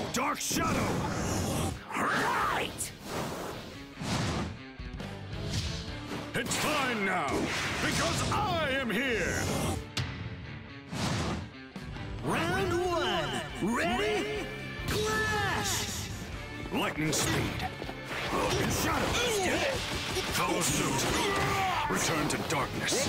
Dark Shadow! Right! It's fine now, because I am here! Round one! Ready? Clash! Lightning speed. In shadow! Follow suit. Return to darkness.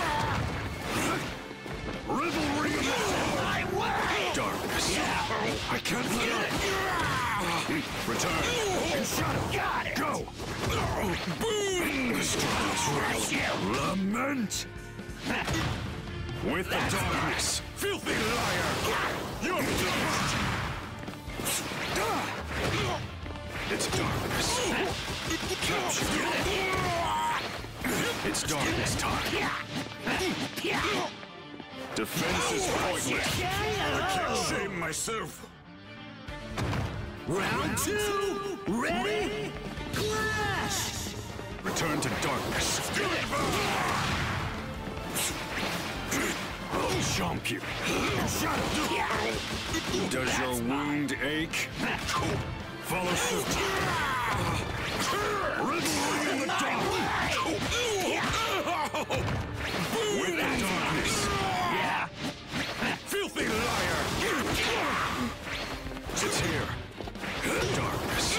Revelry of My way! darkness. I can't let up. Return. In shadow. Got it! Go! Lament! With the darkness. Filthy liar! You're done! It's darkness. Capture. It's darkness time. Defense is pointless. I can't shame myself. Round two! Ready? Clash! Return to darkness. I'll jump you. Shadow. Does your wound ache? Follow suit. Revelry in the dark. With the darkness. Yeah! Filthy liar! It's here. Darkness.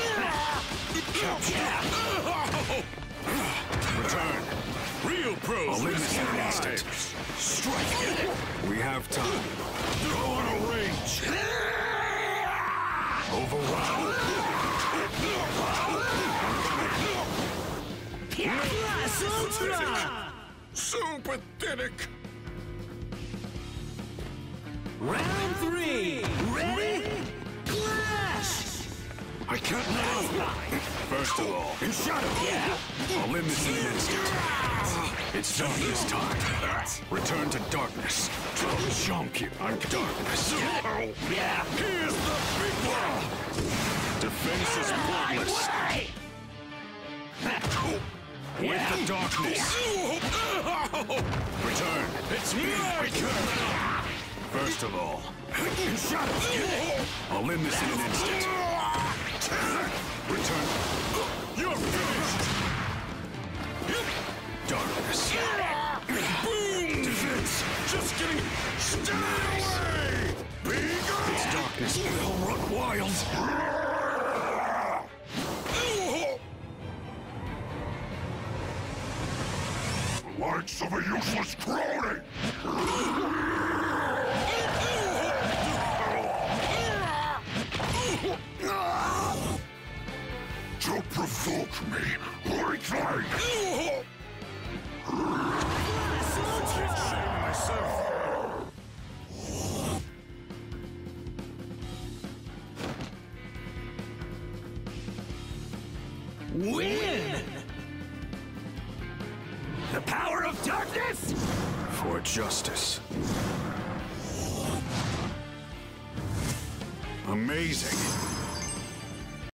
Capture. Return. Real pros. I'll this in an instant. Strike. We have time. Go on a rage. Override. Class Ultra! So pathetic. Round three! Ready? Clash! I can't let up. First of all, in shadow. I'll end this in an instant. It's darkness time. Return to darkness. I'll jump you. I'm darkness. Yeah! Here's the big one. Defense is pointless. With the darkness. Return. It's me. I can't. First of all, in shadow. I'll end this in an instant. Return. You're finished. Darkness. Boom! Defense. Just kidding. Stay away. Be gone. It's darkness. They'll run wild. Likes of a useless crony! To provoke me, like myself. Win! The power of darkness! For justice. Amazing.